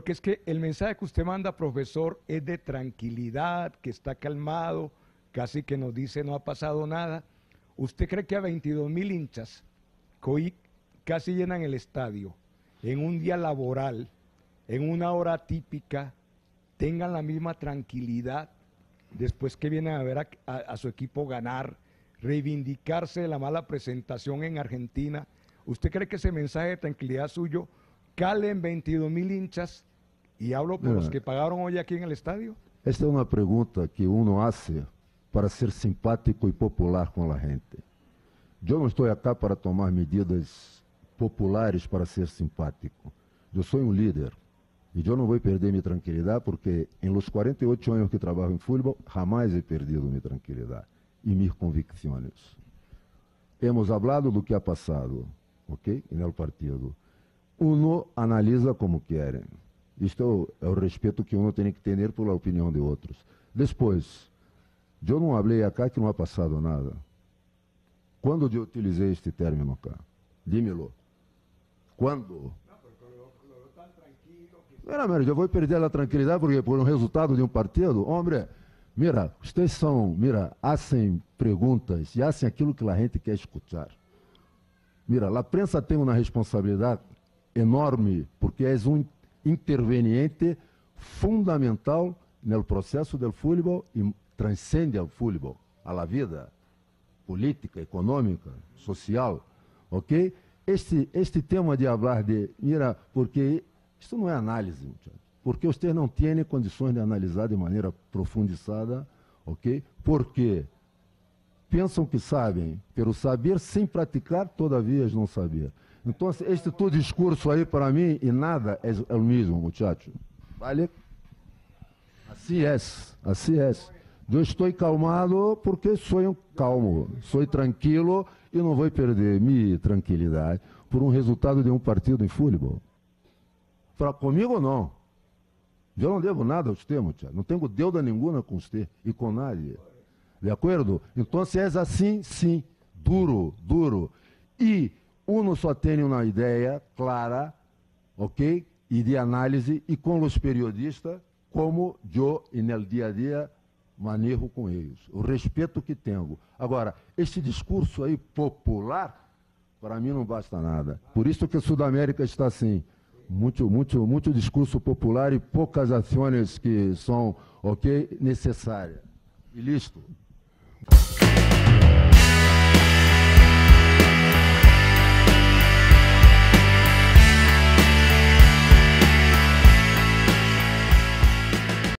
porque es que el mensaje que usted manda, profesor, es de tranquilidad, que está calmado, casi que nos dice no ha pasado nada. ¿Usted cree que a 22.000 hinchas que hoy casi llenan el estadio, en un día laboral, en una hora típica, tengan la misma tranquilidad después que vienen a ver a su equipo ganar, reivindicarse de la mala presentación en Argentina? ¿Usted cree que ese mensaje de tranquilidad suyo cale en 22.000 hinchas? Y hablo por los que pagaron hoy aquí en el estadio. Esta é uma pergunta que uno hace para ser simpático e popular com a gente. Eu não estou aqui para tomar medidas populares para ser simpático. Eu sou um líder e eu não vou perder minha tranquilidade porque em los 48 anos que trabalho em futebol, jamais he perdido minha tranquilidade e minhas convicções. Hemos hablado do que ha passado, ok? No partido. Uno analisa como querem. Isto é o respeito que uno tem que ter pela opinião de outros. Depois, eu não falei acá que não ha passado nada. Quando eu utilizei este término acá? Dímelo. Quando? Mira, eu vou perder a tranquilidade porque por um resultado de um partido, homem, mira, vocês são, hacen perguntas e hacen aquilo que a gente quer escutar. Mira, a prensa tem uma responsabilidade enorme porque é um interveniente fundamental no processo do futebol e transcende ao futebol, à vida política, econômica, social, ok? Este tema de falar de, mira, porque isso não é análise, muchachos, porque vocês não têm condições de analisar de maneira profundizada, ok? Porque pensam que sabem, pero saber sem praticar, todavia não saber. Então, este todo discurso aí, para mim, e nada é o mesmo, muchacho. Vale? Assim é, assim é. Eu estou calmado porque sou calmo, sou tranquilo e não vou perder minha tranquilidade por um resultado de um partido em futebol. Comigo, não. Eu não devo nada a você, muchacho. Não tenho deuda nenhuma com você e com nadie. De acordo? Então, se é assim, sim, duro, duro. E uno só tem uma ideia clara, ok? E de análise, e com os periodistas, como eu, no dia a dia, manejo com eles. O respeito que tenho. Agora, este discurso aí popular, para mim não basta nada. Por isso que a Sudamérica está assim. Muito discurso popular e poucas ações que são, ok, necessárias. E listo.